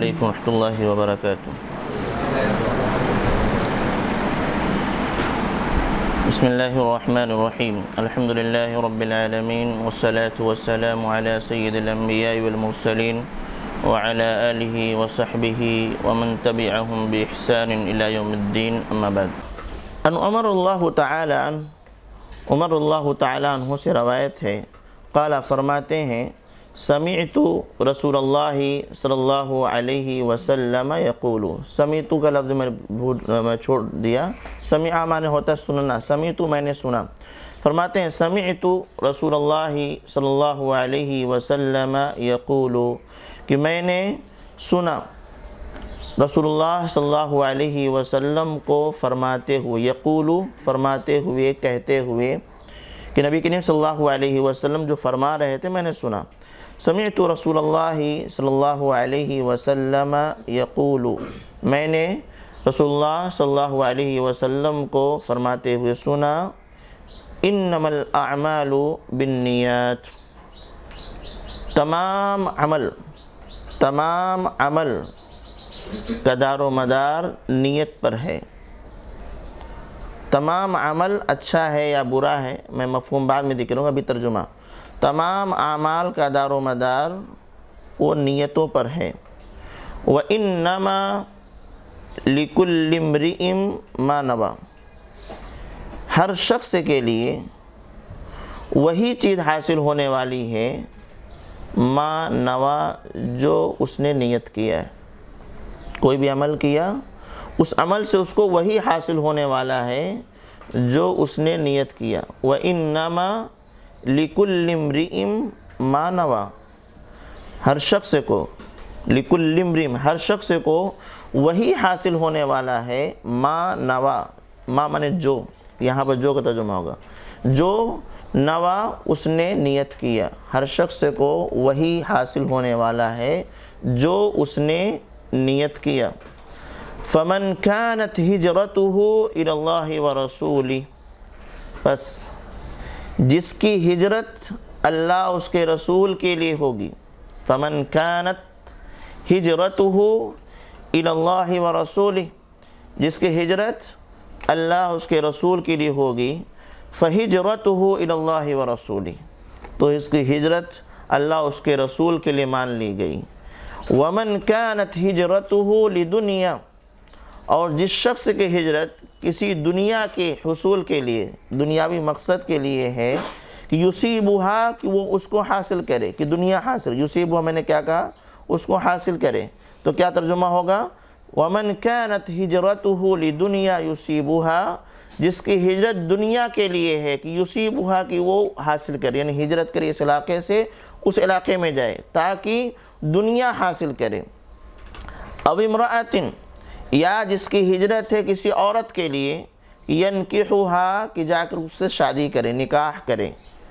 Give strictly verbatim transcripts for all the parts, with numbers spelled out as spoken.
علیکم ورحمۃ اللہ وبرکاتہ۔ بسم اللہ الرحمن الرحیم، الحمد للہ رب العالمین، والصلاة والسلام علی سید الانبیاء والمرسلین وعلی آلہ وصحبہ ومن تبعہم بإحسان الی یوم الدین، اما بعد۔ ان عمر اللہ تعالی عنہ عمر اللہ تعالی عنہ سے روایت ہے، قال فرماتے ہیں سمعت رسول اللہ صلی اللہ علیہ وسلم یقول، سمعت کا لفظ میں میں چھوڑ دیا، سمع معنی ہوتا ہے سننا، سمعت میں نے سنا، فرماتے ہیں سمعت رسول اللہ صلی اللہ علیہ وسلم یقول، کہ میں نے سنا رسول اللہ صلی اللہ علیہ وسلم کو فرماتے ہوئے، یقول فرماتے ہوئے، کہتے ہوئے، کہ نبی کریم صلی اللہ علیہ وسلم جو فرما رہے تھے میں نے سنا۔ سمعت رسول اللہ صلی اللہ علیہ وسلم یقول، میں نے رسول اللہ صلی اللہ علیہ وسلم کو فرماتے ہوئے سنا، انما الاعمال بالنیات، تمام عمل تمام عمل کا دار و مدار نیت پر ہے۔ تمام عمل اچھا ہے یا برا ہے، میں مفہوم بعد میں ذکر کروں گا، ابھی ترجمہ۔ تمام اعمال کا دار و مدار وہ نیتوں پر ہے۔ وَإِنَّمَا لِكُلِّ امْرِئٍ مَا نَوَى، ہر شخص کے لیے وہی چیز حاصل ہونے والی ہے ما نوى، جو اس نے نیت کیا ہے۔ کوئی بھی عمل کیا، اس عمل سے اس کو وہی حاصل ہونے والا ہے جو اس نے نیت کیا۔ وَإِنَّمَا لِكُلِّ امْرِئٍ مَا نَوَى، ہر شخص کو، لِكُلِّ امْرِئٍ ہر شخص کو وہی حاصل ہونے والا ہے ما نوا، ما مانے جو، یہاں پر جو کا ترجمہ ہوگا، جو نوا اس نے نیت کیا، ہر شخص کو وہی حاصل ہونے والا ہے جو اس نے نیت کیا۔ فَمَنْ كَانَتْ هِجْرَتُهُ إِلَى اللَّهِ وَرَسُولِهِ، پس جس کی ہجرت اللہ اس کے رسول کے لیے ہوگی، فَمَنْ كَانَتْ هِجْرَتُهُ إِلَى اللَّهِ وَرَسُولِهِ، جس کی ہجرت اللہ اس کے رسول کے لیے ہوگی، فَهِجْرَتُهُ إِلَى اللَّهِ وَرَسُولِهِ، تو اس کی ہجرت اللہ اس کے رسول کے لیے مان لی گئی۔ وَمَنْ كَانَتْ هِجْرَتُهُ لِدُنْيَا، اور جس شخص کی ہجرت کسی دنیا کے حصول کے لیے، دنیاوی مقصد کے لیے ہے، کہ یصیبها، کہ وہ اس کو حاصل کرے، کہ دنیا حاصل، یصیبها میں نے کیا کہا، اس کو حاصل کرے، تو کیا ترجمہ ہوگا، وَمَنْ كَانَتْ هِجْرَتُهُ لِدُنْيَا يُصِيبُهَا، جس کی ہجرت دنیا کے لیے ہے، کہ یصیبها کہ وہ حاصل کرے، یعنی ہجرت کرے اس علاقے سے اس علاقے میں جائے تاکہ دنیا حاصل کرے۔ او امرأۃ، یا جس کی ہجرت ہے کسی عورت کے لیے، ینکحها، کہ جا کر اس سے شادی کرے، نکاح کرے،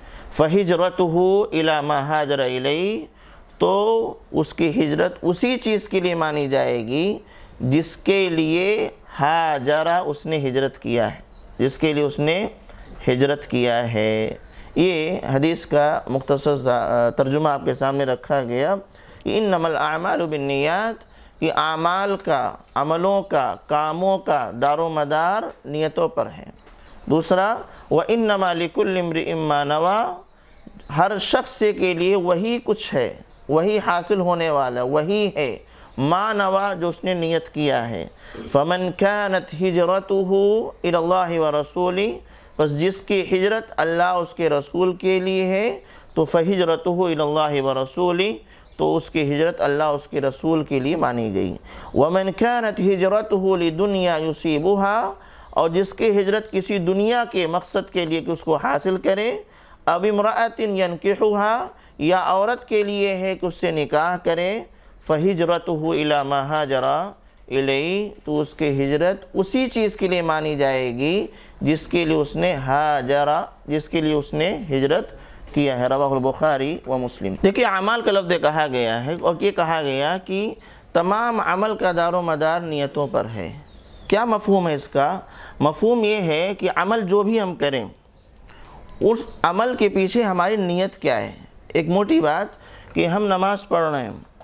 فہجرتہ الی ما ہاجر الیہ، تو اس کی ہجرت اسی چیز کے لیے مانی جائے گی جس کے لیے ہاجرہ اس نے ہجرت کیا ہے، جس کے لیے اس نے ہجرت کیا ہے۔ یہ حدیث کا مختصر ترجمہ آپ کے سامنے رکھا گیا کہ انما الاعمال بالنیات، کہ اعمال کا، عملوں کا، کاموں کا دار و مدار نیتوں پر ہے۔ دوسرا، وَإِنَّمَا لِكُلِّ امْرِئٍ مَا نَوَى، ہر شخص کے لیے وہی کچھ ہے، وہی حاصل ہونے والا، وہی ہے ما نوا، جو اس نے نیت کیا ہے۔ فَمَنْ كَانَتْ هِجْرَتُهُ إِلَى اللَّهِ وَرَسُولِهِ، پس جس کی ہجرت اللہ اس کے رسول کے لیے ہے، تو فَهِجْرَتُهُ إِلَى اللَّهِ وَرَسُولِهِ، تو اس کی ہجرت اللہ اس کے رسول کے لیے مانی گئی۔ وَمَنْ كَانَتْ هِجْرَتُهُ لِدُنْيَا يُصِيبُهَا، اور جس کی ہجرت کسی دنیا کے مقصد کے لیے کہ اس کو حاصل کرے، او امرأۃ ينکحها، یا عورت کے لیے ہے کہ اس سے نکاح کرے، فَهِجْرَتُهُ إِلَى مَا هَاجَرَ إِلَيْهِ، تو اس کی ہجرت اسی چیز کے لیے مانی جائے گی جس کے لیے اس نے ہاجرہ، جس کے لیے اس نے ہجرت کیا ہے۔ رواہ البخاری و مسلم۔ دیکھیں اعمال کا لفظ کہا گیا ہے، اور یہ کہا گیا کہ تمام عمل کا دار و مدار نیتوں پر ہے۔ کیا مفہوم ہے اس کا؟ مفہوم یہ ہے کہ عمل جو بھی ہم کریں، اس عمل کے پیچھے ہماری نیت کیا ہے۔ ایک موٹی بات کہ ہم نماز پڑھ رہے ہیں،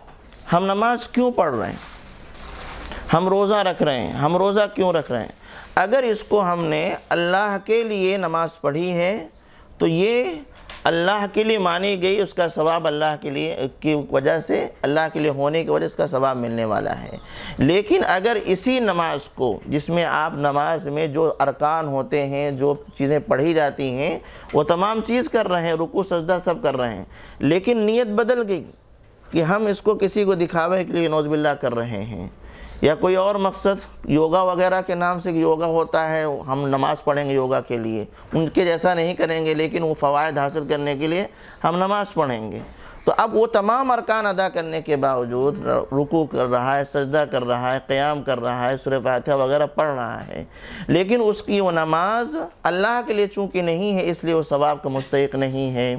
ہم نماز کیوں پڑھ رہے ہیں، ہم روزہ رکھ رہے ہیں، ہم روزہ کیوں رکھ رہے ہیں؟ اگر اس کو ہم نے اللہ کے لیے نماز پڑھی ہے تو یہ اللہ کے لیے مانی گئی، اس کا ثواب اللہ کے لیے کی وجہ سے، اللہ کے لیے ہونے کی وجہ سے اس کا ثواب ملنے والا ہے۔ لیکن اگر اسی نماز کو، جس میں آپ نماز میں جو ارکان ہوتے ہیں، جو چیزیں پڑھی جاتی ہیں، وہ تمام چیز کر رہے ہیں، رکوع سجدہ سب کر رہے ہیں، لیکن نیت بدل گئی کہ ہم اس کو کسی کو دکھاوے کے لیے نعوذ باللہ کر رہے ہیں، یا کوئی اور مقصد، یوگا وغیرہ کے نام سے یوگا ہوتا ہے، ہم نماز پڑھیں گے یوگا کے لیے، ان کے جیسا نہیں کریں گے لیکن وہ فوائد حاصل کرنے کے لیے ہم نماز پڑھیں گے، تو اب وہ تمام ارکان ادا کرنے کے باوجود رکوع کر رہا ہے، سجدہ کر رہا ہے، قیام کر رہا ہے، سورہ فاتحہ وغیرہ پڑھ رہا ہے، لیکن اس کی وہ نماز اللہ کے لیے چونکہ نہیں ہے، اس لیے وہ ثواب کا مستحق نہیں ہے۔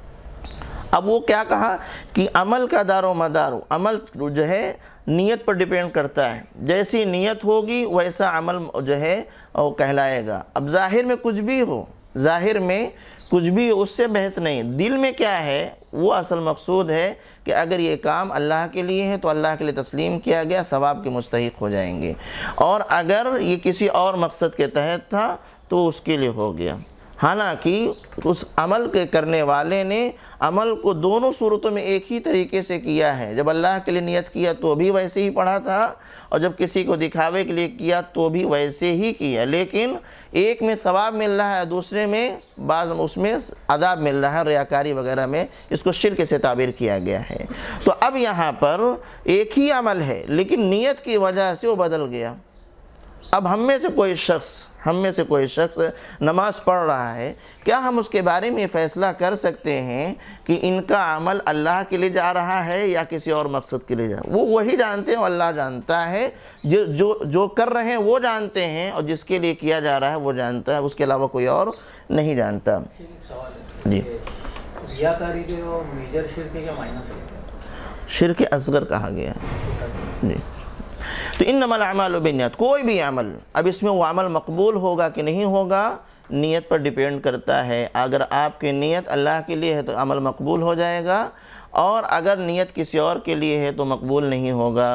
اب وہ کیا کہا کہ عمل کا دار و مدار، عمل جو ہے نیت پر ڈیپینڈ کرتا ہے، جیسی نیت ہوگی ویسا عمل جو ہے وہ کہلائے گا۔ اب ظاہر میں کچھ بھی ہو، ظاہر میں کچھ بھی اس سے بحث نہیں، دل میں کیا ہے وہ اصل مقصود ہے کہ اگر یہ کام اللہ کے لیے ہے تو اللہ کے لیے تسلیم کیا گیا، ثواب کے مستحق ہو جائیں گے، اور اگر یہ کسی اور مقصد کے تحت تھا تو اس کے لیے ہو گیا۔ حالانکہ اس عمل کے کرنے والے نے عمل کو دونوں صورتوں میں ایک ہی طریقے سے کیا ہے، جب اللہ کے لیے نیت کیا تو بھی ویسے ہی پڑھا تھا، اور جب کسی کو دکھاوے کے لیے کیا تو بھی ویسے ہی کیا، لیکن ایک میں ثواب مل رہا ہے، دوسرے میں بعض اس میں عذاب مل رہا ہے، ریاکاری وغیرہ میں اس کو شرک سے تعبیر کیا گیا ہے۔ تو اب یہاں پر ایک ہی عمل ہے لیکن نیت کی وجہ سے وہ بدل گیا۔ اب ہم میں سے کوئی شخص ہم میں سے کوئی شخص نماز پڑھ رہا ہے، کیا ہم اس کے بارے میں فیصلہ کر سکتے ہیں کہ ان کا عمل اللہ کے لیے جا رہا ہے یا کسی اور مقصد کے لیے جا رہا ہے؟ وہ وہی جانتے ہیں، اللہ جانتا ہے، جو جو جو کر رہے ہیں وہ جانتے ہیں، اور جس کے لیے کیا جا رہا ہے وہ جانتا ہے، اس کے علاوہ کوئی اور نہیں جانتا۔ جی، ریاکاری جو میجر شرک کے معنی ہے، شرک اصغر کہا گیا ہے۔ جی، تو انما الاعمال بالنیات، کوئی بھی عمل، اب اس میں وہ عمل مقبول ہوگا کہ نہیں ہوگا نیت پر ڈیپینڈ کرتا ہے۔ اگر آپ کی نیت اللہ کے لیے ہے تو عمل مقبول ہو جائے گا، اور اگر نیت کسی اور کے لیے ہے تو مقبول نہیں ہوگا۔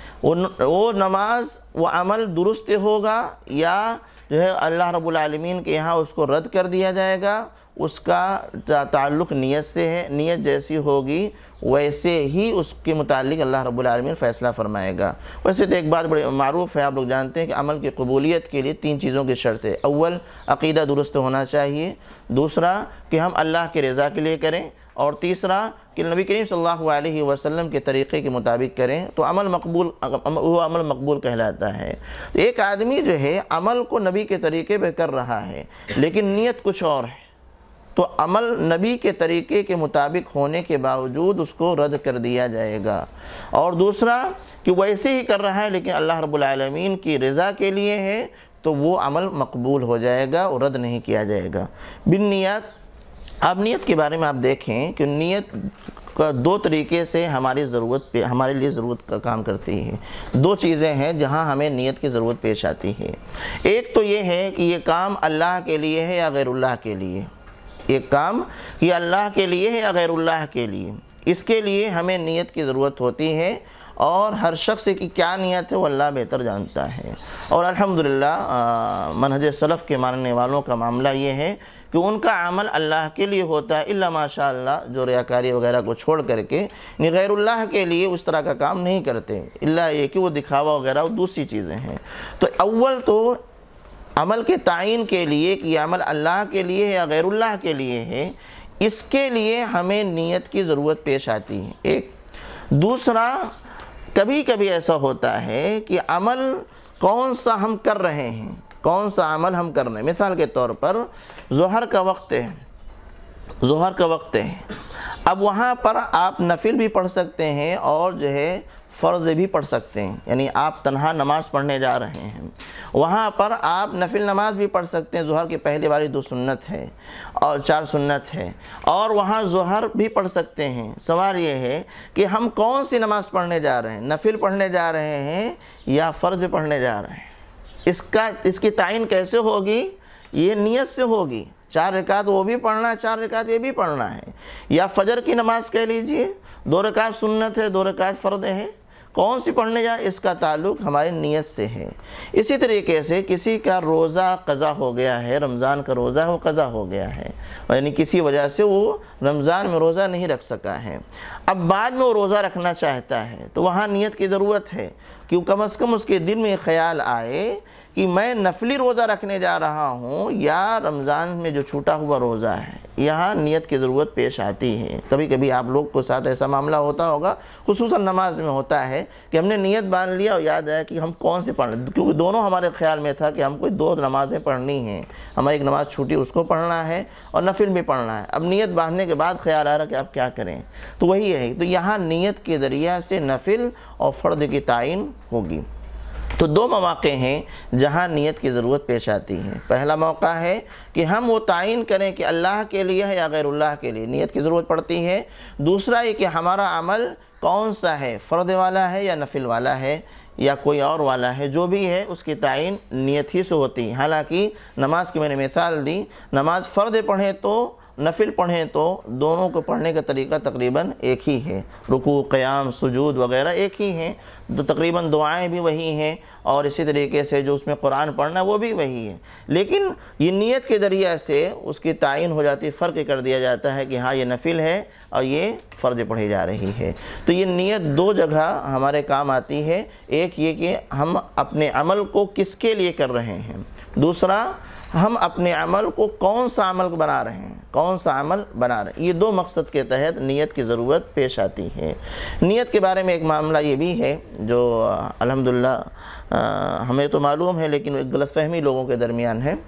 وہ نماز، وہ عمل درست ہوگا یا جو ہے اللہ رب العالمین کے یہاں اس کو رد کر دیا جائے گا، اس کا تعلق نیت سے ہے، نیت جیسی ہوگی ویسے ہی اس کے متعلق اللہ رب العالمین فیصلہ فرمائے گا۔ ویسے تو ایک بات بڑی معروف ہے، آپ لوگ جانتے ہیں کہ عمل کی قبولیت کے لیے تین چیزوں کی شرط ہے۔ اول، عقیدہ درست ہونا چاہیے، دوسرا کہ ہم اللہ کے رضا کے لیے کریں، اور تیسرا کہ نبی کریم صلی اللہ علیہ وسلم کے طریقے کے مطابق کریں، تو عمل مقبول وہ عمل مقبول کہلاتا ہے۔ تو ایک آدمی جو ہے عمل کو نبی کے طریقے پہ کر رہا ہے لیکن نیت کچھ اور ہے، تو عمل نبی کے طریقے کے مطابق ہونے کے باوجود اس کو رد کر دیا جائے گا۔ اور دوسرا کہ ویسے ہی کر رہا ہے لیکن اللہ رب العالمین کی رضا کے لیے ہے، تو وہ عمل مقبول ہو جائے گا اور رد نہیں کیا جائے گا۔ بالنیات، اب نیت کے بارے میں آپ دیکھیں کہ نیت کا دو طریقے سے ہماری ضرورت پہ ہمارے لیے ضرورت کا کام کرتی ہے۔ دو چیزیں ہیں جہاں ہمیں نیت کی ضرورت پیش آتی ہے۔ ایک تو یہ ہے کہ یہ کام اللہ کے لیے ہے یا غیر اللہ کے لیے، ایک کام یہ اللہ کے لیے ہے یا غیر اللہ کے لیے، اس کے لیے ہمیں نیت کی ضرورت ہوتی ہے، اور ہر شخص کی کیا نیت ہے وہ اللہ بہتر جانتا ہے۔ اور الحمدللہ منہج سلف کے ماننے والوں کا معاملہ یہ ہے کہ ان کا عمل اللہ کے لیے ہوتا ہے، الا ماشاء اللہ جو ریاکاری وغیرہ کو چھوڑ کر کے غیر اللہ کے لیے اس طرح کا کام نہیں کرتے، الا یہ کہ وہ دکھاوا وغیرہ وہ دوسری چیزیں ہیں۔ تو اول تو عمل کے تعین کے لیے کہ یہ عمل اللہ کے لیے ہے یا غیر اللہ کے لیے ہے، اس کے لیے ہمیں نیت کی ضرورت پیش آتی ہے۔ ایک دوسرا، کبھی کبھی ایسا ہوتا ہے کہ عمل کون سا ہم کر رہے ہیں، کون سا عمل ہم کر رہے ہیں۔ مثال کے طور پر ظہر کا وقت ہے، ظہر کا وقت ہے، اب وہاں پر آپ نفل بھی پڑھ سکتے ہیں اور جو ہے فرض بھی پڑھ سکتے ہیں، یعنی آپ تنہا نماز پڑھنے جا رہے ہیں، وہاں پر آپ نفل نماز بھی پڑھ سکتے ہیں، ظہر کی پہلی والی دو سنت ہے اور چار سنت ہے، اور وہاں ظہر بھی پڑھ سکتے ہیں۔ سوال یہ ہے کہ ہم کون سی نماز پڑھنے جا رہے ہیں، نفل پڑھنے جا رہے ہیں یا فرض پڑھنے جا رہے ہیں؟ اس کا اس کی تعین کیسے ہوگی؟ یہ نیت سے ہوگی چار رکعت وہ بھی پڑھنا ہے، چار رکعت یہ بھی پڑھنا ہے، یا فجر کی نماز کہہ لیجئے دو رکعت سنت ہے، دو رکعت فرض ہے، کون سی پڑھنے جائے اس کا تعلق ہماری نیت سے ہے۔ اسی طریقے سے کسی کا روزہ قضا ہو گیا ہے، رمضان کا روزہ وہ قضا ہو گیا ہے، یعنی کسی وجہ سے وہ رمضان میں روزہ نہیں رکھ سکا ہے، اب بعد میں وہ روزہ رکھنا چاہتا ہے تو وہاں نیت کی ضرورت ہے، کیوں کم از کم اس کے دل میں خیال آئے کہ میں نفلی روزہ رکھنے جا رہا ہوں یا رمضان میں جو چھوٹا ہوا روزہ ہے، یہاں نیت کی ضرورت پیش آتی ہے۔ کبھی کبھی آپ لوگ کو ساتھ ایسا معاملہ ہوتا ہوگا، خصوصاً نماز میں ہوتا ہے کہ ہم نے نیت باندھ لیا اور یاد آیا کہ ہم کون سے پڑھ رہے، کیونکہ دونوں ہمارے خیال میں تھا کہ ہم کوئی دو نمازیں پڑھنی ہیں، ہماری ایک نماز چھوٹی اس کو پڑھنا ہے اور نفل بھی پڑھنا ہے، اب نیت باندھنے کے بعد خیال آ رہا کہ اب کیا کریں، تو وہی ہے، تو یہاں نیت کے ذریعہ سے نفل اور فرض کی تعین ہوگی۔ تو دو مواقع ہیں جہاں نیت کی ضرورت پیش آتی ہے۔ پہلا موقع ہے کہ ہم وہ تعین کریں کہ اللہ کے لیے ہے یا غیر اللہ کے لیے، نیت کی ضرورت پڑتی ہے۔ دوسرا یہ کہ ہمارا عمل کون سا ہے، فرض والا ہے یا نفل والا ہے یا کوئی اور والا ہے، جو بھی ہے اس کی تعین نیت ہی سے ہوتی ہے۔ حالانکہ نماز کی میں نے مثال دی، نماز فرض پڑھیں تو نفل پڑھیں تو دونوں کو پڑھنے کا طریقہ تقریباً ایک ہی ہے، رکوع، قیام، سجود وغیرہ ایک ہی ہیں، تو تقریباً دعائیں بھی وہی ہیں اور اسی طریقے سے جو اس میں قرآن پڑھنا وہ بھی وہی ہے، لیکن یہ نیت کے ذریعہ سے اس کی تعین ہو جاتی، فرق کر دیا جاتا ہے کہ ہاں یہ نفل ہے اور یہ فرض پڑھی جا رہی ہے۔ تو یہ نیت دو جگہ ہمارے کام آتی ہے، ایک یہ کہ ہم اپنے عمل کو کس کے لیے کر رہے ہیں، دوسرا ہم اپنے عمل کو کون سا عمل بنا رہے ہیں، کون سا عمل بنا رہے ہیں، یہ دو مقصد کے تحت نیت کی ضرورت پیش آتی ہے۔ نیت کے بارے میں ایک معاملہ یہ بھی ہے جو الحمدللہ ہمیں تو معلوم ہے لیکن ایک غلط فہمی لوگوں کے درمیان ہے۔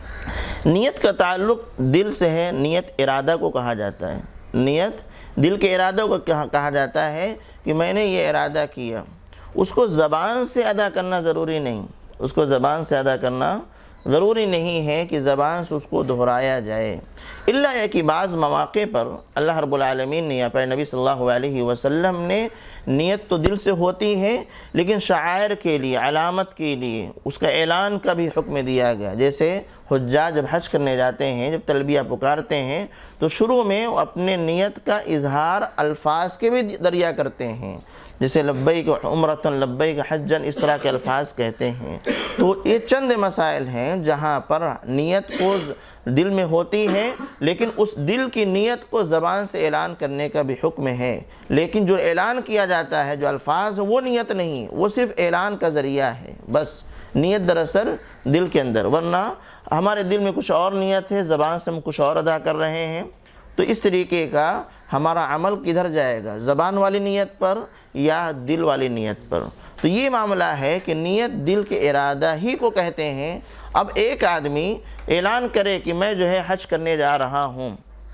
نیت کا تعلق دل سے ہے، نیت ارادہ کو کہا جاتا ہے، نیت دل کے ارادہ کو کہا جاتا ہے کہ میں نے یہ ارادہ کیا، اس کو زبان سے ادا کرنا ضروری نہیں، اس کو زبان سے ادا کرنا ضروری نہیں ہے کہ زبان سے اس کو دہرایا جائے، الا یہ کہ بعض مواقع پر اللہ رب العالمین نے یا پھر نبی صلی اللہ علیہ وسلم نے نیت تو دل سے ہوتی ہے لیکن شعائر کے لیے، علامت کے لیے اس کا اعلان کا بھی حکم دیا گیا۔ جیسے حجاج جب حج کرنے جاتے ہیں، جب تلبیہ پکارتے ہیں تو شروع میں اپنے نیت کا اظہار الفاظ کے بھی ذریعہ کرتے ہیں، جیسے لبیک عمرۃ، لبیک حجن، اس طرح کے الفاظ کہتے ہیں۔ تو یہ چند مسائل ہیں جہاں پر نیت کو دل میں ہوتی ہے لیکن اس دل کی نیت کو زبان سے اعلان کرنے کا بھی حکم ہے، لیکن جو اعلان کیا جاتا ہے جو الفاظ وہ نیت نہیں، وہ صرف اعلان کا ذریعہ ہے، بس نیت دراصل دل کے اندر، ورنہ ہمارے دل میں کچھ اور نیت ہے، زبان سے ہم کچھ اور ادا کر رہے ہیں، تو اس طریقے کا ہمارا عمل کدھر جائے گا، زبان والی نیت پر یا دل والی نیت پر؟ تو یہ معاملہ ہے کہ نیت دل کے ارادہ ہی کو کہتے ہیں۔ اب ایک آدمی اعلان کرے کہ میں جو ہے حج کرنے جا رہا ہوں،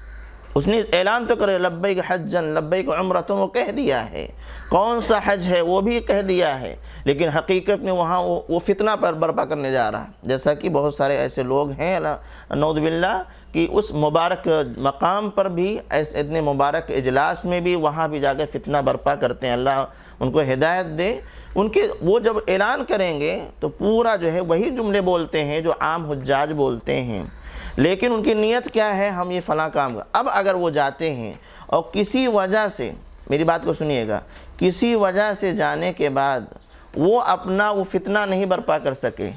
اس نے اعلان تو کرے لبیک حجن، لبیک عمرۃ، وہ کہہ دیا ہے، کون سا حج ہے وہ بھی کہہ دیا ہے، لیکن حقیقت میں وہاں وہ فتنہ پر برپا کرنے جا رہا ہے، جیسا کہ بہت سارے ایسے لوگ ہیں نعوذ باللہ کہ اس مبارک مقام پر بھی، اتنے مبارک اجلاس میں بھی وہاں بھی جا کے فتنہ برپا کرتے ہیں، اللہ ان کو ہدایت دے۔ ان کے وہ جب اعلان کریں گے تو پورا جو ہے وہی جملے بولتے ہیں جو عام حجاج بولتے ہیں، لیکن ان کی نیت کیا ہے، ہم یہ فلاں کام۔ اب اگر وہ جاتے ہیں اور کسی وجہ سے، میری بات کو سنیے گا، کسی وجہ سے جانے کے بعد وہ اپنا وہ فتنہ نہیں برپا کر سکے،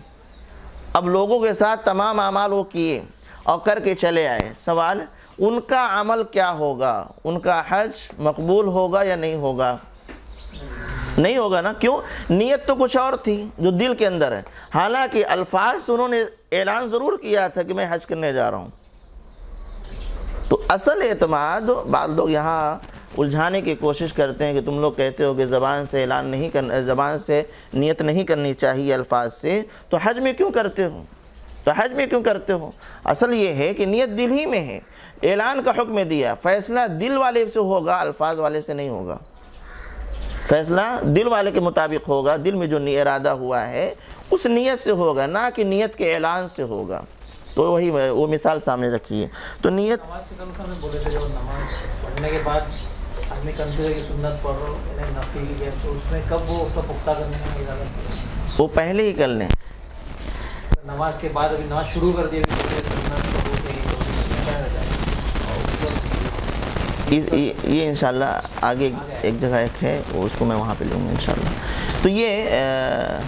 اب لوگوں کے ساتھ تمام اعمال وہ کیے اور کر کے چلے آئے، سوال ان کا عمل کیا ہوگا، ان کا حج مقبول ہوگا یا نہیں ہوگا؟ نہیں ہوگا نا، کیوں؟ نیت تو کچھ اور تھی جو دل کے اندر ہے، حالانکہ الفاظ سے انہوں نے اعلان ضرور کیا تھا کہ میں حج کرنے جا رہا ہوں۔ تو اصل اعتماد بعض لوگ یہاں الجھانے کی کوشش کرتے ہیں کہ تم لوگ کہتے ہو کہ زبان سے اعلان نہیں کرنا، زبان سے نیت نہیں کرنی چاہیے الفاظ سے، تو حج میں کیوں کرتے ہو؟ تو حج میں کیوں کرتے ہو؟ اصل یہ ہے کہ نیت دل ہی میں ہے، اعلان کا حکم دیا، فیصلہ دل والے سے ہوگا، الفاظ والے سے نہیں ہوگا، فیصلہ دل والے کے مطابق ہوگا، دل میں جو ارادہ ہوا ہے اس نیت سے ہوگا، نہ کہ نیت کے اعلان سے ہوگا۔ تو وہی وہ مثال سامنے رکھی ہے۔ تو نیت نماز کے تعلق سے بولے تھے، جب نماز پڑھنے کے بعد آدمی کنسیڈر کی سنت پڑھ رہا ہو یعنی نفل ہے، تو اس میں کب وہ اس کا پختہ کرنے کا ارادہ کیا؟ وہ پہلے ہی کر لیں، نماز کے بعد ابھی نماز شروع کر دی، ابھی سنت شروع کی یہ انشاءاللہ آگے ایک جگہ ایک ہے وہ اس کو میں وہاں پہ لوں گا انشاءاللہ. تو یہ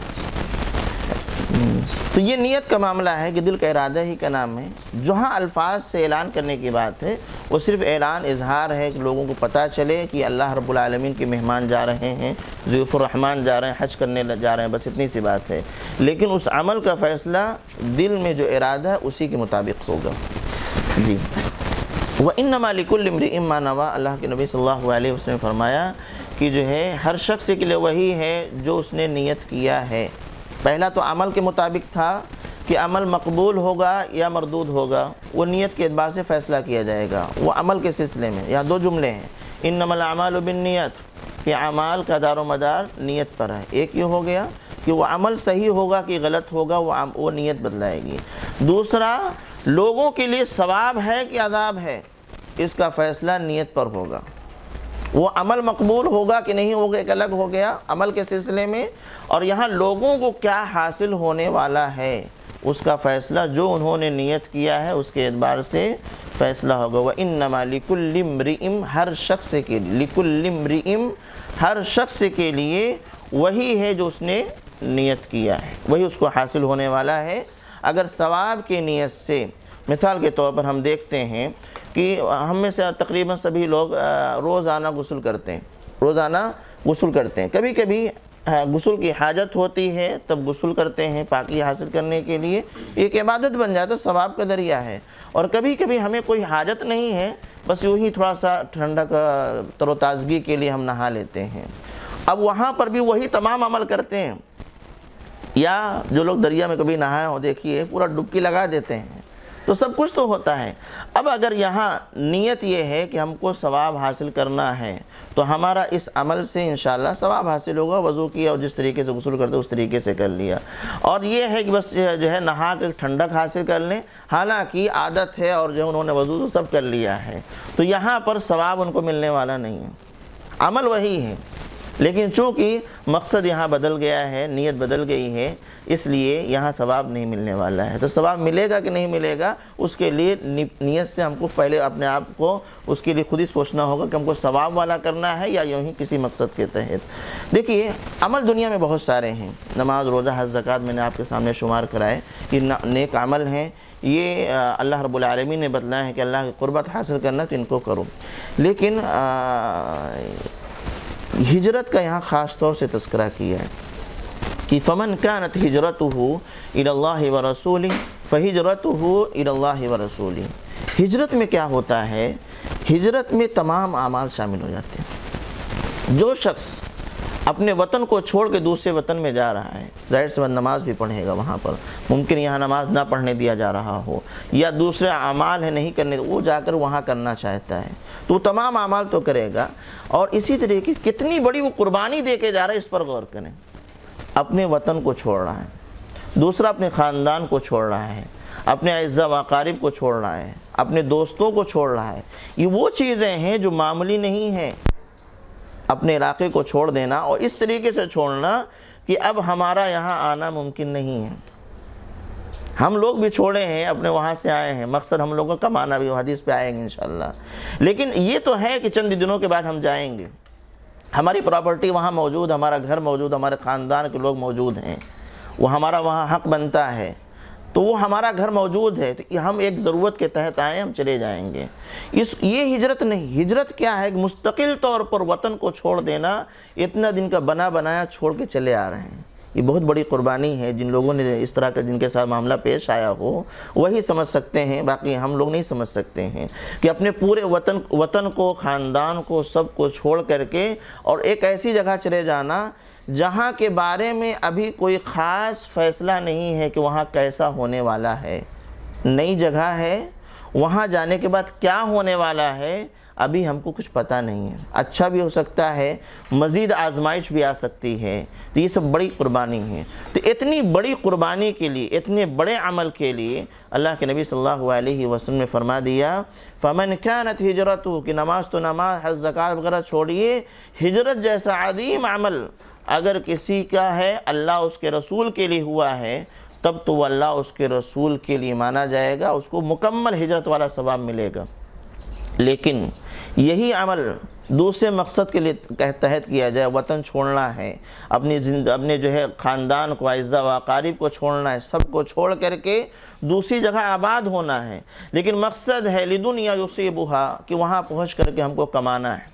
تو یہ نیت کا معاملہ ہے کہ دل کا ارادہ ہی کا نام ہے. جہاں الفاظ سے اعلان کرنے کی بات ہے وہ صرف اعلان اظہار ہے کہ لوگوں کو پتہ چلے کہ اللہ رب العالمین کے مہمان جا رہے ہیں, ضیوف الرحمن جا رہے ہیں, حج کرنے جا رہے ہیں, بس اتنی سی بات ہے. لیکن اس عمل کا فیصلہ دل میں جو ارادہ ہے اسی کے مطابق ہوگا. جی وَإِنَّمَا لِكُلِّ امْرِئٍ مَّا نَوَىٰ, اللہ کے نبی صلی اللہ علیہ وسلم نے فرمایا کہ جو ہے ہر شخص کے لیے وہی ہے جو اس نے نیت کیا ہے. پہلا تو عمل کے مطابق تھا کہ عمل مقبول ہوگا یا مردود ہوگا, وہ نیت کے اعتبار سے فیصلہ کیا جائے گا. وہ عمل کے سلسلے میں یہاں دو جملے ہیں, انما الاعمال بالنیت, کہ اعمال کا دار و مدار نیت پر ہے. ایک یہ ہو گیا کہ وہ عمل صحیح ہوگا کہ غلط ہوگا, وہ وہ نیت بدلائے گی. دوسرا, لوگوں کے لیے ثواب ہے کہ عذاب ہے, اس کا فیصلہ نیت پر ہوگا. وہ عمل مقبول ہوگا کہ نہیں ہوگا ایک الگ ہو گیا عمل کے سلسلے میں, اور یہاں لوگوں کو کیا حاصل ہونے والا ہے اس کا فیصلہ جو انہوں نے نیت کیا ہے اس کے اعتبار سے فیصلہ ہوگا. وَإِنَّمَا لِكُلِّ امْرِئٍ, ہر شخص کے لیے, لِكُلِّ امْرِئٍ, ہر شخص کے لیے وہی ہے جو اس نے نیت کیا ہے, وہی اس کو حاصل ہونے والا ہے. اگر ثواب کی نیت سے, مثال کے طور پر ہم دیکھتے ہیں کہ ہم میں سے تقریباً سبھی لوگ روزانہ غسل کرتے ہیں, روزانہ غسل کرتے ہیں. کبھی کبھی غسل کی حاجت ہوتی ہے تب غسل کرتے ہیں پاکی حاصل کرنے کے لیے, ایک عبادت بن جاتا ہے, ثواب کا ذریعہ ہے. اور کبھی کبھی ہمیں کوئی حاجت نہیں ہے, بس یوں ہی تھوڑا سا ٹھنڈک تر و تازگی کے لیے ہم نہا لیتے ہیں. اب وہاں پر بھی وہی تمام عمل کرتے ہیں. یا جو لوگ دریا میں کبھی نہائے ہوں دیکھیے پورا ڈبکی لگا دیتے ہیں, تو سب کچھ تو ہوتا ہے. اب اگر یہاں نیت یہ ہے کہ ہم کو ثواب حاصل کرنا ہے تو ہمارا اس عمل سے انشاءاللہ ثواب حاصل ہوگا. وضو کیا اور جس طریقے سے غسل کرتے اس طریقے سے کر لیا, اور یہ ہے کہ بس جو ہے نہا کے ٹھنڈک حاصل کر لیں, حالانکہ عادت ہے اور جو انہوں نے وضو سب کر لیا ہے, تو یہاں پر ثواب ان کو ملنے والا نہیں ہے. عمل وہی ہے لیکن چونکہ مقصد یہاں بدل گیا ہے, نیت بدل گئی ہے, اس لیے یہاں ثواب نہیں ملنے والا ہے. تو ثواب ملے گا کہ نہیں ملے گا اس کے لیے نیت سے ہم کو پہلے اپنے آپ کو اس کے لیے خود ہی سوچنا ہوگا کہ ہم کو ثواب والا کرنا ہے یا یوں ہی کسی مقصد کے تحت. دیکھیے عمل دنیا میں بہت سارے ہیں, نماز, روزہ, حج, زکوٰۃ میں نے آپ کے سامنے شمار کرائے, یہ نیک عمل ہیں. یہ اللہ رب العالمین نے بتلایا ہے کہ اللہ کی قربت حاصل کرنا تو ان کو کرو. لیکن ہجرت کا یہاں خاص طور سے تذکرہ کیا ہے کہ فمن كانت ہجرته الى اللہ ورسولہ فہجرته الى اللہ ورسولہ. ہجرت میں کیا ہوتا ہے, ہجرت میں تمام اعمال شامل ہو جاتے ہیں. جو شخص اپنے وطن کو چھوڑ کے دوسرے وطن میں جا رہا ہے, ظاہر سی بات نماز بھی پڑھے گا وہاں پر, ممکن یہاں نماز نہ پڑھنے دیا جا رہا ہو یا دوسرے اعمال ہے نہیں کرنے, وہ جا کر وہاں کرنا چاہتا ہے تو وہ تمام اعمال تو کرے گا. اور اسی طریقے کتنی بڑی وہ قربانی دے کے جا رہا ہے, اس پر غور کریں. اپنے وطن کو چھوڑ رہا ہے, دوسرا اپنے خاندان کو چھوڑ رہا ہے, اپنے اعزا و اقارب کو چھوڑ رہا ہے, اپنے دوستوں کو چھوڑ رہا ہے. یہ وہ چیزیں ہیں جو معمولی نہیں ہیں. اپنے علاقے کو چھوڑ دینا اور اس طریقے سے چھوڑنا کہ اب ہمارا یہاں آنا ممکن نہیں ہے. ہم لوگ بھی چھوڑے ہیں, اپنے وہاں سے آئے ہیں, مقصد ہم لوگوں کا کمانا بھی, حدیث پہ آئیں گے انشاءاللہ. لیکن یہ تو ہے کہ چند دنوں کے بعد ہم جائیں گے, ہماری پراپرٹی وہاں موجود, ہمارا گھر موجود, ہمارے خاندان کے لوگ موجود ہیں, وہ ہمارا وہاں حق بنتا ہے, تو وہ ہمارا گھر موجود ہے, تو ہم ایک ضرورت کے تحت آئے, ہم چلے جائیں گے. اس یہ ہجرت نہیں. ہجرت کیا ہے, مستقل طور پر وطن کو چھوڑ دینا, اتنا دن کا بنا بنایا چھوڑ کے چلے آ رہے ہیں. یہ بہت بڑی قربانی ہے. جن لوگوں نے اس طرح کا جن کے ساتھ معاملہ پیش آیا ہو وہی سمجھ سکتے ہیں, باقی ہم لوگ نہیں سمجھ سکتے ہیں کہ اپنے پورے وطن وطن کو, خاندان کو, سب کو چھوڑ کر کے اور ایک ایسی جگہ چلے جانا جہاں کے بارے میں ابھی کوئی خاص فیصلہ نہیں ہے کہ وہاں کیسا ہونے والا ہے. نئی جگہ ہے, وہاں جانے کے بعد کیا ہونے والا ہے ابھی ہم کو کچھ پتہ نہیں ہے. اچھا بھی ہو سکتا ہے, مزید آزمائش بھی آ سکتی ہے. تو یہ سب بڑی قربانی ہے. تو اتنی بڑی قربانی کے لیے, اتنے بڑے عمل کے لیے اللہ کے نبی صلی اللہ علیہ وسلم نے فرما دیا فمن كانت ہجرتہ, کہ نماز تو نماز, حج زکوٰۃ وغیرہ چھوڑیے, ہجرت جیسا عظیم عمل اگر کسی کا ہے, اللہ اس کے رسول کے لیے ہوا ہے, تب تو وہ اللہ اس کے رسول کے لیے مانا جائے گا, اس کو مکمل ہجرت والا ثواب ملے گا. لیکن یہی عمل دوسرے مقصد کے لیے تحت کیا جائے، وطن چھوڑنا ہے، اپنی اپنے جو ہے خاندان کو، اعزاء و اقارب کو چھوڑنا ہے، سب کو چھوڑ کر کے دوسری جگہ آباد ہونا ہے، لیکن مقصد ہے لدنیا یصیبھا کہ وہاں پہنچ کر کے ہم کو کمانا ہے،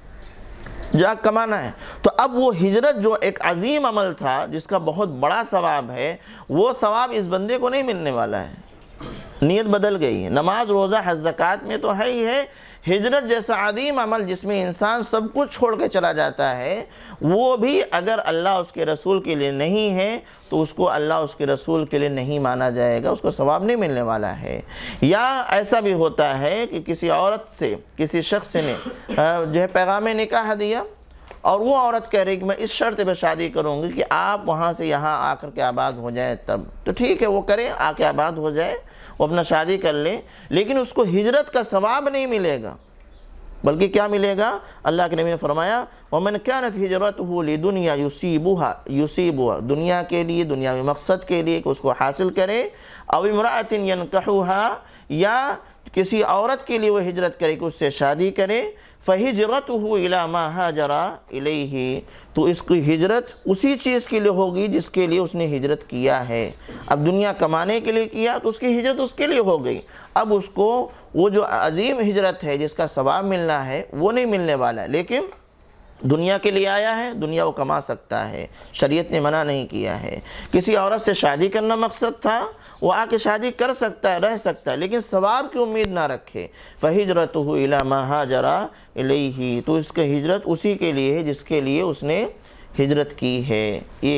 جا کمانا ہے۔ تو اب وہ ہجرت جو ایک عظیم عمل تھا جس کا بہت بڑا ثواب ہے، وہ ثواب اس بندے کو نہیں ملنے والا ہے، نیت بدل گئی ہے۔ نماز، روزہ، حج، زکوٰۃ میں تو ہے ہی ہے، ہجرت جیسا عظیم عمل جس میں انسان سب کچھ چھوڑ کے چلا جاتا ہے، وہ بھی اگر اللہ اس کے رسول کے لیے نہیں ہے تو اس کو اللہ اس کے رسول کے لیے نہیں مانا جائے گا، اس کو ثواب نہیں ملنے والا ہے۔ یا ایسا بھی ہوتا ہے کہ کسی عورت سے، کسی شخص نے جو ہے پیغام نکاح دیا، اور وہ عورت کہہ رہی کہ میں اس شرط پہ شادی کروں گی کہ آپ وہاں سے یہاں آ کر کے آباد ہو جائیں، تب تو ٹھیک ہے، وہ کرے، آ کے آباد ہو جائے، وہ اپنا شادی کر لے، لیکن اس کو ہجرت کا ثواب نہیں ملے گا، بلکہ کیا ملے گا؟ اللہ کے نبی نے فرمایا وَمَنْ كَانَتْ هِجْرَتُهُ لِدُنْيَا يُصِيبُهَا يُصِيبُهَا دنیا کے لیے، دنیاوی مقصد کے لیے کہ اس کو حاصل کرے، أَوْ امْرَأَةٍ يَنْكَحُهَا یا کسی عورت کے لیے وہ ہجرت کرے کہ اس سے شادی کرے، فَهِجْرَتُهُ إِلَى مَا هَاجَرَ إِلَيْهِ تو اس کی ہجرت اسی چیز کے لیے ہوگی جس کے لیے اس نے ہجرت کیا ہے۔ اب دنیا کمانے کے لیے کیا تو اس کی ہجرت اس کے لیے ہو گئی، اب اس کو وہ جو عظیم ہجرت ہے جس کا ثواب ملنا ہے وہ نہیں ملنے والا ہے، لیکن دنیا کے لیے آیا ہے، دنیا وہ کما سکتا ہے، شریعت نے منع نہیں کیا ہے۔ کسی عورت سے شادی کرنا مقصد تھا، وہ آ کے شادی کر سکتا ہے، رہ سکتا ہے، لیکن ثواب کی امید نہ رکھے۔ فَهِجْرَتُهُ إِلَى مَا هَاجَرَ إِلَيْهِ تو اس کا ہجرت اسی کے لیے ہے جس کے لیے اس نے ہجرت کی ہے۔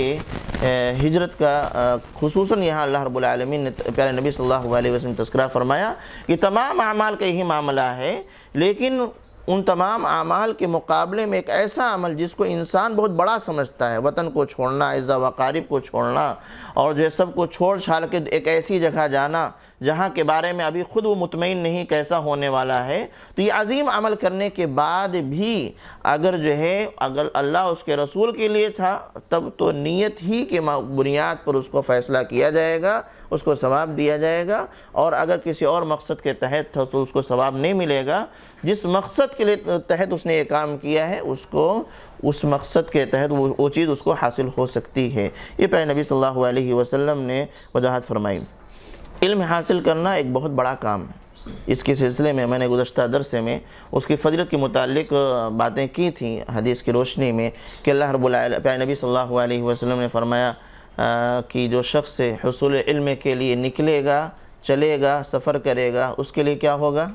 یہ ہجرت کا خصوصاً یہاں اللہ رب العالمین نے پیارے نبی صلی اللہ علیہ وسلم تذکرہ فرمایا کہ تمام اعمال کا یہی معاملہ ہے، لیکن ان تمام اعمال کے مقابلے میں ایک ایسا عمل جس کو انسان بہت بڑا سمجھتا ہے، وطن کو چھوڑنا، اعزاء و اقارب کو چھوڑنا، اور جو سب کو چھوڑ چھاڑ کے ایک ایسی جگہ جانا جہاں کے بارے میں ابھی خود وہ مطمئن نہیں کیسا ہونے والا ہے، تو یہ عظیم عمل کرنے کے بعد بھی اگر جو ہے اگر اللہ اس کے رسول کے لیے تھا تب تو نیت ہی کے بنیاد پر اس کو فیصلہ کیا جائے گا، اس کو ثواب دیا جائے گا، اور اگر کسی اور مقصد کے تحت تھا تو اس کو ثواب نہیں ملے گا۔ جس مقصد کے لیے تحت اس نے یہ کام کیا ہے اس کو اس مقصد کے تحت وہ چیز اس کو حاصل ہو سکتی ہے۔ یہ پیارے نبی صلی اللہ علیہ وسلم نے وضاحت فرمائی۔ علم حاصل کرنا ایک بہت بڑا کام ہے، اس کے سلسلے میں میں نے گزشتہ درسے میں اس کی فضیلت کے متعلق باتیں کی تھیں حدیث کی روشنی میں کہ اللہ رب العالمین پیارے نبی صلی اللہ علیہ وسلم نے فرمایا کہ جو شخص حصول علم کے لیے نکلے گا، چلے گا، سفر کرے گا، اس کے لیے کیا ہوگا؟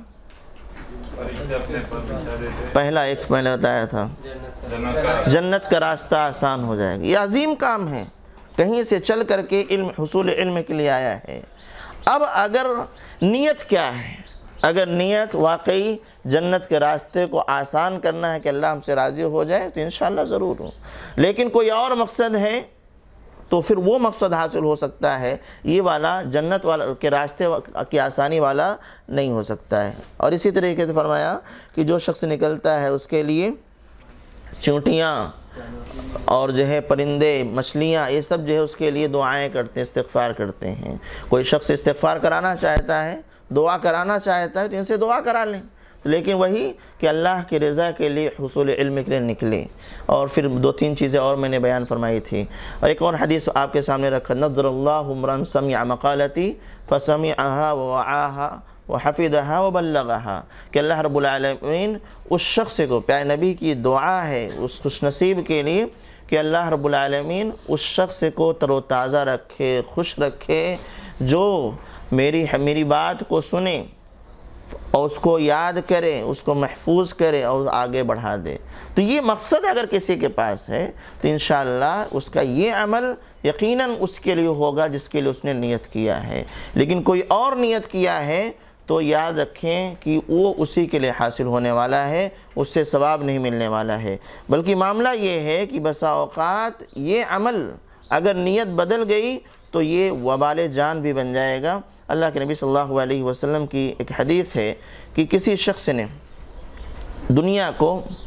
پہلا ایک میں نے بتایا تھا، جنت کا راستہ آسان ہو جائے گا۔ یہ عظیم کام ہے، کہیں سے چل کر کے علم حصول علم کے لیے آیا ہے۔ اب اگر نیت کیا ہے؟ اگر نیت واقعی جنت کے راستے کو آسان کرنا ہے کہ اللہ ہم سے راضی ہو جائے تو انشاءاللہ ضرور ہو، لیکن کوئی اور مقصد ہے تو پھر وہ مقصد حاصل ہو سکتا ہے، یہ والا جنت والا کے راستے کی آسانی والا نہیں ہو سکتا ہے۔ اور اسی طریقے سے فرمایا کہ جو شخص نکلتا ہے اس کے لیے چونٹیاں اور جو ہے پرندے، مچھلیاں، یہ سب جو ہے اس کے لیے دعائیں کرتے ہیں، استغفار کرتے ہیں۔ کوئی شخص استغفار کرانا چاہتا ہے، دعا کرانا چاہتا ہے تو ان سے دعا کرا لیں، لیکن وہی کہ اللہ کی رضا کے لیے حصول علم کے لیے نکلے۔ اور پھر دو تین چیزیں اور میں نے بیان فرمائی تھی، اور ایک اور حدیث آپ کے سامنے رکھا، نظر اللہ امرا سمع مقالتی فسمعها ووعاها وحفظها وبلغها کہ اللہ رب العالمین اس شخص کو، پیارے نبی کی دعا ہے اس خوش نصیب کے لیے کہ اللہ رب العالمین اس شخص کو تر و تازہ رکھے، خوش رکھے، جو میری میری بات کو سنے اور اس کو یاد کرے، اس کو محفوظ کرے اور آگے بڑھا دے۔ تو یہ مقصد اگر کسی کے پاس ہے تو انشاءاللہ اس کا یہ عمل یقیناً اس کے لیے ہوگا جس کے لیے اس نے نیت کیا ہے۔ لیکن کوئی اور نیت کیا ہے تو یاد رکھیں کہ وہ اسی کے لیے حاصل ہونے والا ہے، اس سے ثواب نہیں ملنے والا ہے۔ بلکہ معاملہ یہ ہے کہ بسا اوقات یہ عمل اگر نیت بدل گئی تو یہ وبال جان بھی بن جائے گا۔ اللہ کے نبی صلی اللہ علیہ وسلم کی ایک حدیث ہے کہ کسی شخص نے دنیا کو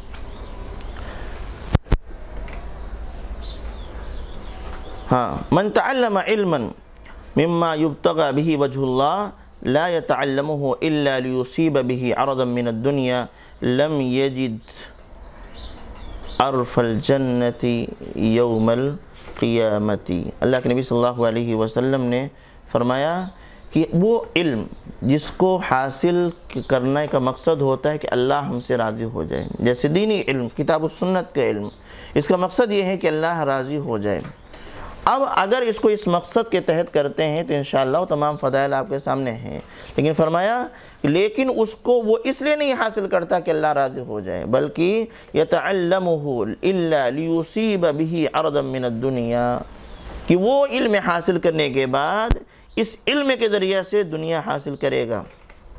ہاں من تعلم علما مما يبتغى به وجه الله لا يتعلمه الا ليصيب به عرضا من الدنيا لم یجد عرف الجنتی یوم القیامتی۔ اللہ کے نبی صلی اللہ علیہ وسلم نے فرمایا کہ وہ علم جس کو حاصل کرنے کا مقصد ہوتا ہے کہ اللہ ہم سے راضی ہو جائے، جیسے دینی علم، کتاب و سنت کا علم، اس کا مقصد یہ ہے کہ اللہ راضی ہو جائے۔ اب اگر اس کو اس مقصد کے تحت کرتے ہیں تو انشاءاللہ تمام فضائل آپ کے سامنے ہیں، لیکن فرمایا لیکن اس کو وہ اس لیے نہیں حاصل کرتا کہ اللہ راضی ہو جائے، بلکہ يَتَعَلَّمُهُ إِلَّا لِيُصِيبَ بِهِ عَرَضًا مِّنَ الدُّنْيَا، کہ وہ علم حاصل کرنے کے بعد اس علم کے ذریعے سے دنیا حاصل کرے گا،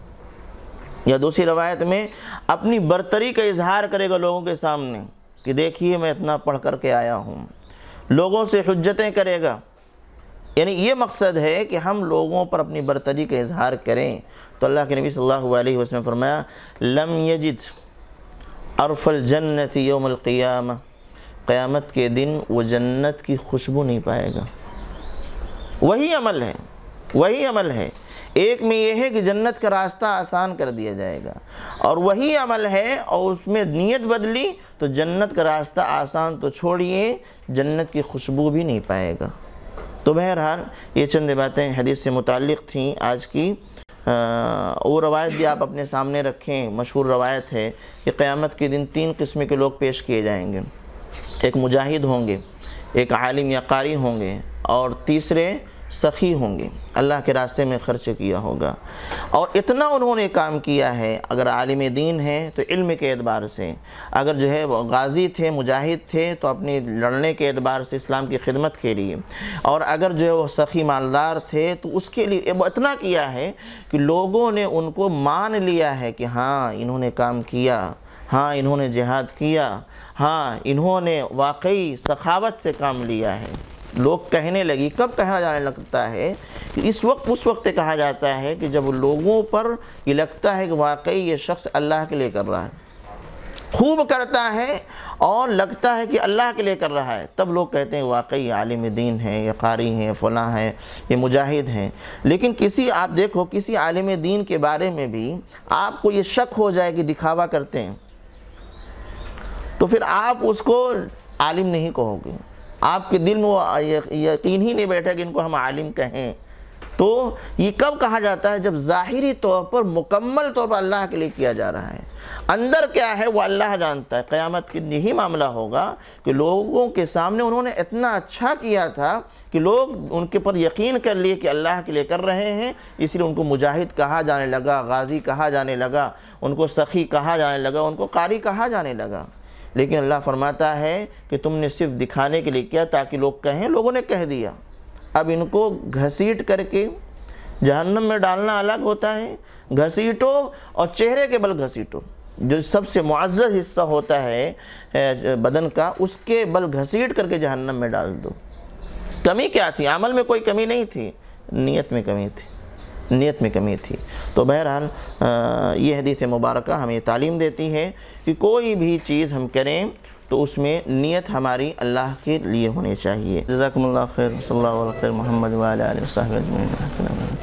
یا دوسری روایت میں اپنی برتری کا اظہار کرے گا لوگوں کے سامنے کہ دیکھیے میں اتنا پڑھ کر کے آیا ہوں، لوگوں سے حجتیں کرے گا۔ یعنی یہ مقصد ہے کہ ہم لوگوں پر اپنی برتری کا اظہار کریں۔ تو اللہ کے نبی صلی اللہ علیہ وسلم فرمایا لم یجد عرف الجنت یوم القیامہ، قیامت کے دن وہ جنت کی خوشبو نہیں پائے گا۔ وہی عمل ہے، وہی عمل ہے، ایک میں یہ ہے کہ جنت کا راستہ آسان کر دیا جائے گا، اور وہی عمل ہے اور اس میں نیت بدلی تو جنت کا راستہ آسان تو چھوڑیے جنت کی خوشبو بھی نہیں پائے گا۔ تو بہرحال یہ چند باتیں حدیث سے متعلق تھیں آج کی۔ وہ روایت بھی آپ اپنے سامنے رکھیں، مشہور روایت ہے کہ قیامت کے دن تین قسم کے لوگ پیش کیے جائیں گے، ایک مجاہد ہوں گے، ایک عالم یا قاری ہوں گے، اور تیسرے سخی ہوں گے، اللہ کے راستے میں خرچ کیا ہوگا۔ اور اتنا انہوں نے کام کیا ہے، اگر عالم دین ہیں تو علم کے اعتبار سے، اگر جو ہے غازی تھے، مجاہد تھے تو اپنی لڑنے کے اعتبار سے اسلام کی خدمت کے لیے، اور اگر جو ہے وہ سخی مالدار تھے تو اس کے لیے اتنا کیا ہے کہ لوگوں نے ان کو مان لیا ہے کہ ہاں انہوں نے کام کیا، ہاں انہوں نے جہاد کیا، ہاں انہوں نے واقعی سخاوت سے کام لیا ہے۔ لوگ کہنے لگی، کب کہا جانے لگتا ہے کہ اس وقت اس وقت کہا جاتا ہے کہ جب لوگوں پر یہ لگتا ہے کہ واقعی یہ شخص اللہ کے لیے کر رہا ہے، خوب کرتا ہے اور لگتا ہے کہ اللہ کے لیے کر رہا ہے، تب لوگ کہتے ہیں واقعی عالم دین ہے، یہ قاری ہیں، فلاں ہیں، یہ مجاہد ہیں۔ لیکن کسی آپ دیکھو کسی عالم دین کے بارے میں بھی آپ کو یہ شک ہو جائے کہ دکھاوا کرتے ہیں تو پھر آپ اس کو عالم نہیں کہو گے، آپ کے دل میں وہ یقین ہی نہیں بیٹھا کہ ان کو ہم عالم کہیں۔ تو یہ کب کہا جاتا ہے؟ جب ظاہری طور پر مکمل طور پر اللہ کے لیے کیا جا رہا ہے، اندر کیا ہے وہ اللہ جانتا ہے۔ قیامت کی یہی معاملہ ہوگا کہ لوگوں کے سامنے انہوں نے اتنا اچھا کیا تھا کہ لوگ ان کے پر یقین کر لیے کہ اللہ کے لیے کر رہے ہیں، اس لیے ان کو مجاہد کہا جانے لگا، غازی کہا جانے لگا، ان کو سخی کہا جانے لگا، ان کو قاری کہا جانے لگا۔ لیکن اللہ فرماتا ہے کہ تم نے صرف دکھانے کے لیے کیا تاکہ لوگ کہیں، لوگوں نے کہہ دیا۔ اب ان کو گھسیٹ کر کے جہنم میں ڈالنا الگ ہوتا ہے، گھسیٹو اور چہرے کے بل گھسیٹو، جو سب سے معزز حصہ ہوتا ہے بدن کا، اس کے بل گھسیٹ کر کے جہنم میں ڈال دو۔ کمی کیا تھی؟ عمل میں کوئی کمی نہیں تھی، نیت میں کمی تھی، نیت میں کمی تھی۔ تو بہرحال یہ حدیث مبارکہ ہمیں تعلیم دیتی ہے کہ کوئی بھی چیز ہم کریں تو اس میں نیت ہماری اللہ کے لیے ہونی چاہیے۔ جزاکم اللہ خیر، صلی اللہ علیہ وسلم محمد وعلی آلہ وصحبہ اجمعین۔